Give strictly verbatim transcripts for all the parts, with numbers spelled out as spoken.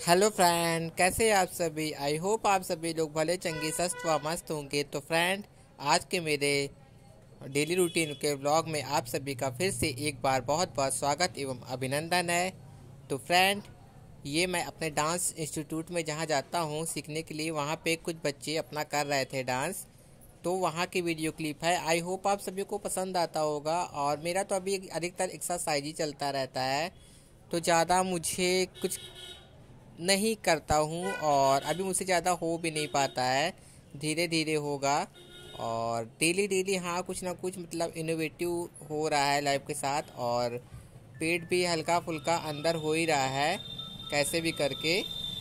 Hello friend, कैसे हैं आप सभी। आई होप आप सभी लोग भले चंगे स्वस्थ व मस्त होंगे। तो फ्रेंड, आज के मेरे डेली रूटीन के व्लॉग में आप सभी का फिर से एक बार बहुत बहुत स्वागत एवं अभिनंदन है। तो फ्रेंड, ये मैं अपने डांस इंस्टीट्यूट में जहाँ जाता हूँ सीखने के लिए, वहाँ पे कुछ बच्चे अपना कर रहे थे डांस, तो वहाँ की वीडियो क्लिप है। आई होप आप सभी को पसंद आता होगा। और मेरा तो अभी अधिकतर एक्सरसाइज ही चलता रहता है, तो ज़्यादा मुझे कुछ नहीं करता हूँ और अभी मुझसे ज़्यादा हो भी नहीं पाता है, धीरे धीरे होगा। और डेली डेली हाँ, कुछ ना कुछ मतलब इनोवेटिव हो रहा है लाइफ के साथ, और पेट भी हल्का फुल्का अंदर हो ही रहा है कैसे भी करके।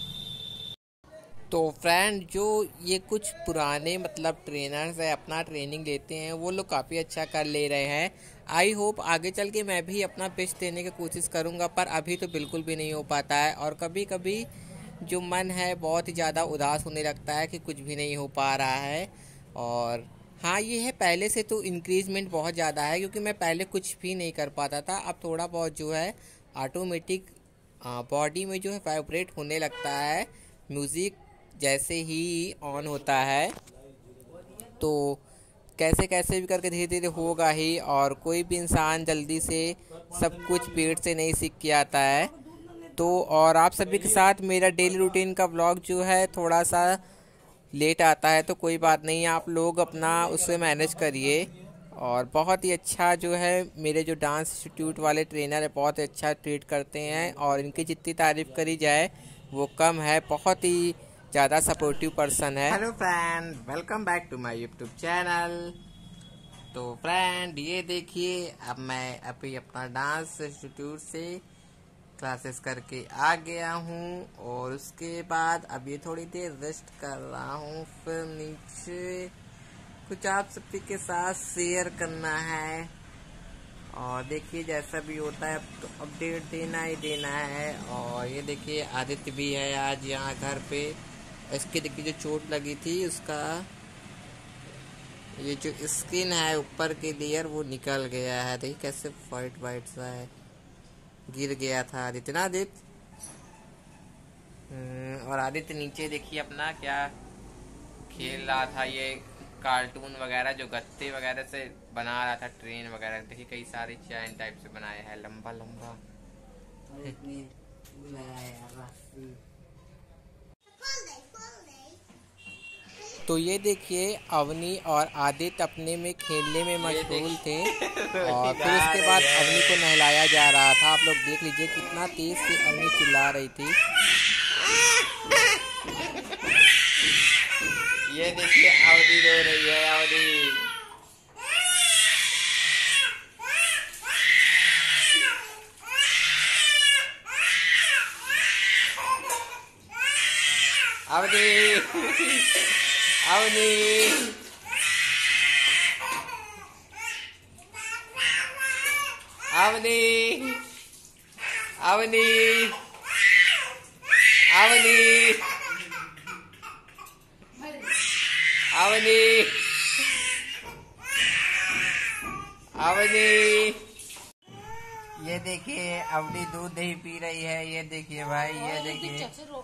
तो फ्रेंड, जो ये कुछ पुराने मतलब ट्रेनर्स है अपना ट्रेनिंग लेते हैं, वो लोग काफ़ी अच्छा कर ले रहे हैं। आई होप आगे चल के मैं भी अपना बेस्ट देने की कोशिश करूँगा, पर अभी तो बिल्कुल भी नहीं हो पाता है। और कभी कभी जो मन है बहुत ही ज़्यादा उदास होने लगता है कि कुछ भी नहीं हो पा रहा है। और हाँ, ये है पहले से तो इंक्रीजमेंट बहुत ज़्यादा है, क्योंकि मैं पहले कुछ भी नहीं कर पाता था। अब थोड़ा बहुत जो है ऑटोमेटिक बॉडी में जो है वाइब्रेट होने लगता है म्यूज़िक जैसे ही ऑन होता है। तो कैसे कैसे भी करके धीरे धीरे होगा ही। और कोई भी इंसान जल्दी से सब कुछ पेट से नहीं सीख के आता है। तो और आप सभी के साथ मेरा डेली रूटीन का व्लॉग जो है थोड़ा सा लेट आता है, तो कोई बात नहीं, आप लोग अपना उससे मैनेज करिए। और बहुत ही अच्छा जो है मेरे जो डांस इंस्टीट्यूट वाले ट्रेनर है, बहुत ही अच्छा ट्रीट करते हैं, और इनकी जितनी तारीफ़ करी जाए वो कम है। बहुत ही ज़्यादा सपोर्टिव पर्सन है। Hello friend, welcome back to my YouTube channel. तो फ्रेंड, ये देखिए, अब मैं अभी अपना डांस इंस्टीट्यूट से क्लासेस करके आ गया हूँ, और उसके बाद अब ये थोड़ी देर रेस्ट कर रहा हूँ। फिर नीचे कुछ आप सभी के साथ शेयर करना है, और देखिए जैसा भी होता है तो अपडेट देना ही देना है। और ये देखिए आदित्य भी है आज यहाँ घर पे। इसके देखिए जो चोट लगी थी उसका ये जो स्किन है ऊपर के लेयर वो निकल गया है। देखिए कैसे वाइट वाइट सा है, गिर गया था आदित्य ना आदित्य। और आदित्य नीचे देखिए अपना क्या खेल रहा था, ये कार्टून वगैरह जो गत्ते वगैरह से बना रहा था, ट्रेन वगैरह। देखिए कई सारे चैन टाइप से बनाया है, लंबा लंबा। तो ये देखिए अवनी और आदित्य अपने में खेलने में मशगूल थे, और फिर उसके बाद अवनी को नहलाया जा रहा था। आप लोग देख लीजिए कितना तेज से अवनी चिल्ला रही थी। ये देखिए अवनी रो रही है, अवनी। अवनी अवनी अवनी अवनी अवनी अवनी अवनी। ये देखिए अवनी दूध नहीं पी रही है। ये देखिए भाई, ये देखिए,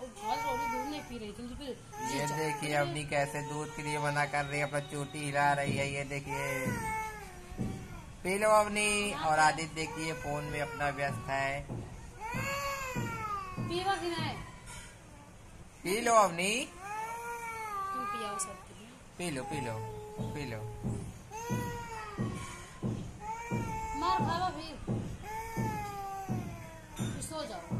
ये देखिए अवनी कैसे दूध के लिए मना कर रही है, अपना चोटी हिला रही है। ये देखिए, पी लो अवनी। और आदित्य देखिए फोन में अपना व्यस्त है। पी लो अवनी, पी लो पी लो पी लो। सो जाओ।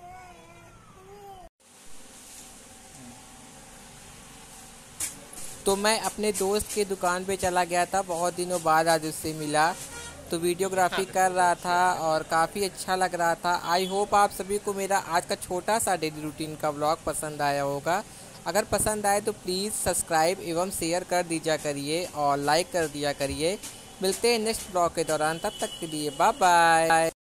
तो मैं अपने दोस्त के दुकान पे चला गया था, बहुत दिनों बाद आज उससे मिला, तो वीडियोग्राफी कर रहा था और काफ़ी अच्छा लग रहा था। आई होप आप सभी को मेरा आज का छोटा सा डेली रूटीन का व्लॉग पसंद आया होगा। अगर पसंद आए तो प्लीज़ सब्सक्राइब एवं शेयर कर दीजिए करिए, और लाइक कर दिया करिए। मिलते हैं नेक्स्ट व्लॉग के दौरान, तब तक के लिए बाय बाय।